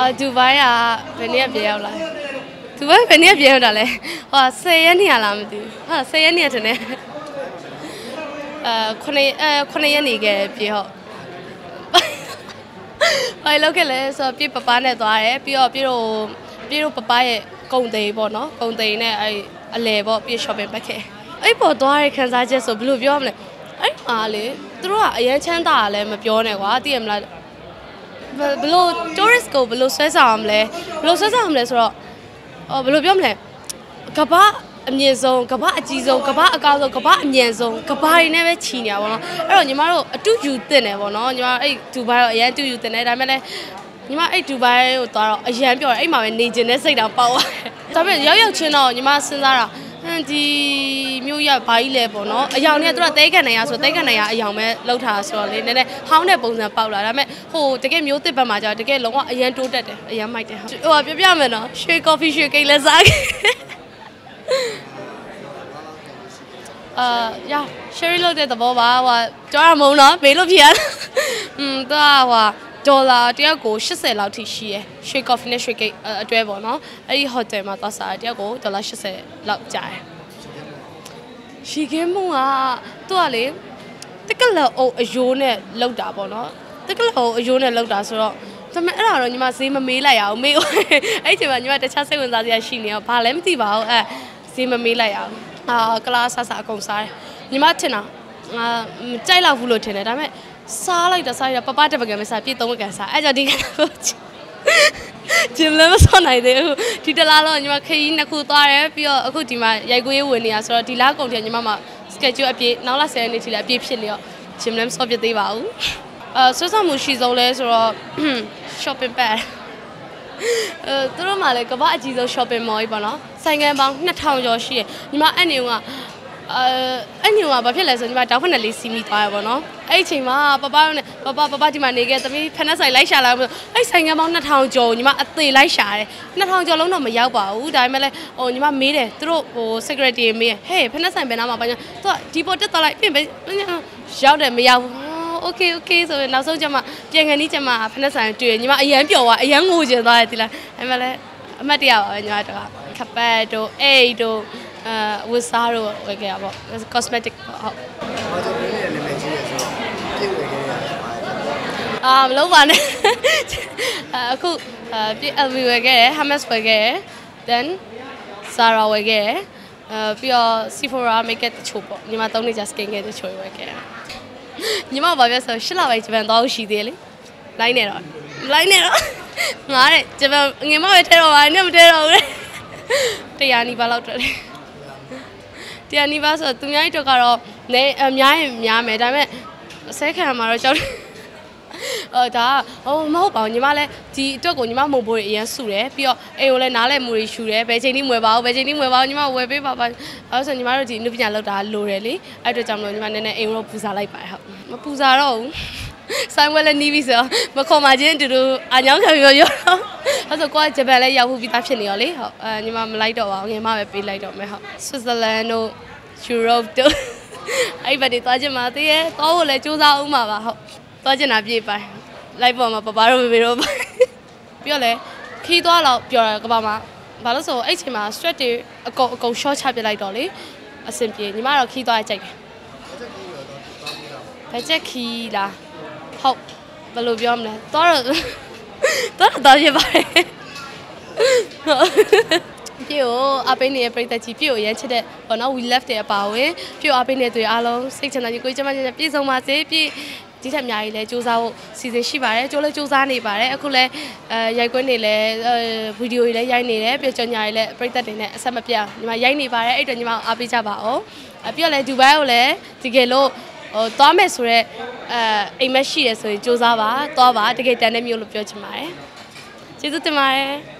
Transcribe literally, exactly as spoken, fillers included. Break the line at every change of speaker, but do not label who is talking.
ဒူဘိုင်းကဘယ်နေ့ပြေရောက်လာဒူဘိုင်းဘယ်နေ့ပြေရောက်တာလဲဟောဆယ်ရက်နေ့လားမသိဘူးဟာဆယ်ရက်နေ့တဲ့နဲ့အဲခုနှစ်အဲခုနှစ်ရက်နေခဲ့ပြေဟုတ်ဘာလို့ခဲ့လဲဆိုတော့ပြေပပနဲ့သွားတယ်ပြီးတော့ပြေတို့ပြေတို့ပပရဲ့ကုံသိန်းပေါ့နော်ကုံသိန်းနဲ့အဲအလဲပေါ့ပြေ shopping ပတ်ခဲ့အဲ့ပေါ်သွားရခံစားချက်ဆိုဘယ်လိုပြောမလဲအဲ့အားလေသူတို့ကအရန်ချမ်းသာလည်းမပြောနဲ့ကွာသိရမလားဘလို့ tourist ကိုဘလို့ဆွဲဆောင်အောင်လဲဘလို့ဆွဲဆောင်အောင်လဲဆိုတော့အော်ဘလို့ပြောမလဲကပ္ပအမြင့်ဆုံးကပ္ပအကြီးဆုံးကပ္ပအကောင်းဆုံးကပ္ပအမြန်ဆုံးကပ္ပတွေနဲ့ပဲချီနေတာပေါ့နော်အဲ့တော့ညီမတို့အတူယူတင်တယ်ပေါ့နော်ညီမအဲ့ဒူဘိုင်းတော့အရန်တူယူတင်တယ်ဒါပေမဲ့လည်းညီမအဲ့ဒူဘိုင်းကိုသွားတော့အရန်ပြောတယ်အဲ့မှာပဲနေကျင်တဲ့စိတ်တောင်ပေါက်သွားတယ်ဒါပေမဲ့ရောက်ရောက်ချင်းတော့ညီမစဉ်းစားတာဒီမျိုးရဘာကြီးလဲပေါ့နော်အယောင်နဲ့သူကတဲကန်နေရဆိုတဲကန်နေရအယောင်ပဲလောက်ထားဆိုတော့လေနည်းနည်းဟောင်းတဲ့ပုံစံပေါက်လာဒါပေမဲ့ဟိုတကယ်မျိုးတစ်ဘက်မှာကြာတကယ်လုံးဝအရန်တိုးတက်တယ်အရန်မိုက်တယ်ဟိုပြပြမယ်နော်ရွှေ coffee ရွှေကိတ်လည်းစားအာရ share လုပ်တဲ့သဘောပါဟိုကြောရမုံနော်ဘေးလို့ပြရอืมသူကဟိုဒေါ်လာတယောက်ကိုeightyလောက်ထိရှိရယ်ရွှေ coffee နဲ့ရွှေကိတ်အတွဲပေါ့နော်အဲ့ဒီ hotel မှာသွားစားတယောက်ကိုဒေါ်လာeightyလောက်ကြာတယ်ရှိခင်းမုံကသူကလေတက်ကလအုပ်အယိုးနဲ့လောက်တာပေါ့နော်တက်ကလအုပ်အယိုးနဲ့လောက်တာဆိုတော့ဒါပေမဲ့အဲ့ဒါတော့ညီမဈေးမမေးလိုက်ရအောင်မေးအဲ့ချိန်မှာညီမတခြားစိတ်ဝင်စားစရာရှိနေတော့ဘာလဲမသိပါဘူးအဲ့ဈေးမမေးလိုက်ရအောင်အာကလာဆာဆာအကုန်စားတယ်ညီမထင်တာငါကြိုက်လောက်ဘူးလို့ထင်တယ်ဒါပေမဲ့စားလိုက်တာစားရပပတက်ပကံမစားပြည့်သုံးပကံစားအဲ့ကြောင့်ဒီကတော့ဂျင်လည်းမစောနိုင်သေးဘူးဒီတလားတော့ညီမခရီးနှစ်ခုသွားတယ်ပြီးတော့အခုဒီမှာရိုက်ကွေးဝင်နေရဆိုတော့ဒီလားကုန်တယ်ညီမမှာ schedule အပြည့်နောက်လာဆယ်ရက်နေ့ထိလည်းအပြည့်ဖြစ်နေတော့ဂျင်လည်းမစောပြသေးပါဘူးအဲဆွမ်းဆောင်မှုရှိဆုံးလဲဆိုတော့ shopping bag အဲသူတို့မှလည်းကမ္ဘာအကြီးဆုံး shopping mall ပေါ့နော်ဆိုင်ငယ်ပေါင်းtwo thousandကျော်ရှိရညီမအဲ့နေကအဲအဲ့ညီကဘာဖြစ်လဲဆိုညီမတောက်ဖက်နဲ့လေးစီးမိသွားရပါတော့အဲ့အချိန်မှာပပနဲ့ပပပပဒီမှာနေခဲ့သမီးဖက်နဲ့ဆိုင်လိုက်ရှာလာလို့အဲ့ဆိုင်ငယ်ပေါင်းtwo thousandကျော်ညီမအသေးလိုက်ရှာတယ်two thousandကျော်လုံးတော့မရောက်ပါဘူးဒါပေမဲ့လည်းဟိုညီမမေးတယ်သူတို့ဟို security မေးဟဲ့ဖက်နဲ့ဆိုင်ဘယ်နားမှာပါညာသူကဒီပေါ်တက်သွားလိုက်ပြင်ပဲရောက်တယ်မရောက်ဘူးโอเคโอเคဆိုရင်နောက်ဆုံးကျမပြန်ခံနီးကျမဖက်နဲ့ဆိုင်တွေ့ညီမအရန်ပျော်သွားအရန်ငိုကျင်သွားတယ်ဒီလားဒါပေမဲ့လည်းအမှတ်တရပါပဲညီမတို့ကခပတ်တို့အိတ်တို့အဲဝတ်စားတို့ဝယ်ခဲ့ရပါ cosmetic ဟုတ်ဘာကြောင့်ပြည့်နေနေကြီးရဆိုပြည့်ဝယ်ခဲ့ရအာမလုံးပါနဲ့အခုပြည့် L V ဝယ်ခဲ့တယ် Hermes ဝယ်ခဲ့တယ် then Zara ဝယ်ခဲ့တယ်အဲပြီးတော့ Sephora makeup တချို့ပေါ့ညီမသုံးနေကြ skin care တချို့ဝယ်ခဲ့တယ်ညီမဘာပြောဆိုရှစ်လပဲဂျပန်သွားလို့ရှိသေးလေလိုက်နေတော့လိုက်နေတော့ငါတဲ့ဂျပန်ငင်မပဲထဲတော့ပါနဲ့မထဲတော့ဘူးတရားနီးပါလောက်တော့တယ်တရားနီးပါဆိုသူများတို့ကတော့နေအများရင်များမယ်ဒါပေမဲ့အစဲခံမှာတော့ကြောက်တယ်အော်ဒါဟိုမဟုတ်ပါဘူးညီမလည်းဒီအတွက်ကိုညီမမုံဘိုးတွေအရင်စုတယ်ပြီးတော့အိမ်ကိုလည်းနားလဲမူတွေရှူတယ်ဘယ်ချိန်ထိမွေပါဘူးဘယ်ချိန်ထိမွေပါဘူးညီမဝယ်ပေးပါပါအဲဆိုညီမတို့ဒီအနုပညာလောက်တာလိုတယ်လေအဲ့အတွက်ကြောင့်မလို့ညီမနည်းနည်းအိမ်ကိုပူဇာလိုက်ပါဟုတ်မပူဇာတော့ဘူးဆိုင်ဝဲလည်းနီးပြီဆိုမခေါ်မှချင်းတူတူအညောင်းခံပြီးရောအဲ့ဆိုကိုကဂျပန်လည်းရောက်ပြီးသားဖြစ်နေရောလေဟုတ်အဲညီမမလိုက်တော့ပါဘူးငယ်မပဲပေးလိုက်တော့မယ်ဟုတ်ဆွစ်ဇာလန်တို့ယူရိုပတို့အဲ့ဘက်တွေသွားချင်ပါသေးရဲ့သွားဖို့လည်းစူးစမ်းအောင်ပါပါဟုတ်သွားချင်တာပြေးပိုင်းလိုက်ပေါ်မှာပပတို့ဘေဘေတို့ပြောလဲခီးသွားတော့ပြောရကဘာမှာဘာလို့ဆိုအဲ့ချိန်မှာ stress တွေအကုန်အကုန် short ချပြလိုက်တော့လေအဆင်ပြေညီမတော့ခီးသွားရကြိုက်တယ်ဘယ်ချက်ခီးလားဟုတ်ဘယ်လိုပြောမလဲသွားတော့သွားတော့ရပါတယ်ပြေကိုအပိနေပြိတ္တကြီးပြေကိုရမ်းချစ်တဲ့ဘောနော် we left တဲ့အပါဝင်ပြေအပိနေတွေအားလုံးစိတ်ချမ်းသာကြီးကိုကျမကျမပြေဆုံးပါစေပြေဒီထက်အများကြီးလဲစူးစမ်းဖို့စီစဉ်ရှိပါတယ်ကြိုးလဲစူးစမ်းနေပါတယ်အခုလဲအဲရိုက်ကွင်းနေလဲဗီဒီယိုတွေလည်းရိုက်နေတယ်ပြီးကြော်ညာတွေလည်းပြိတ္တတွေနဲ့အဆက်မပြတ်ညီမရိုက်နေပါတယ်အဲ့တော့ညီမအားပေးကြပါအောင်အပြီးတော့လဲဒူဘိုင်းကိုလည်းဒီကယ်လို့ဟိုသွားမယ်ဆိုတော့အဲအိမ်မက်ရှိရဆိုရင်စူးစမ်းပါသွားပါတကယ်တန်တဲ့မျိုးလို့ပြောချင်ပါတယ်ကျေးဇူးတင်ပါတယ်